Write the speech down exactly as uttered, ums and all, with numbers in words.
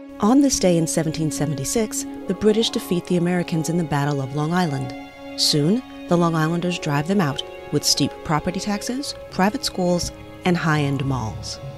On this day in seventeen seventy-six, the British defeat the Americans in the Battle of Long Island. Soon, the Long Islanders drive them out with steep property taxes, private schools, and high-end malls.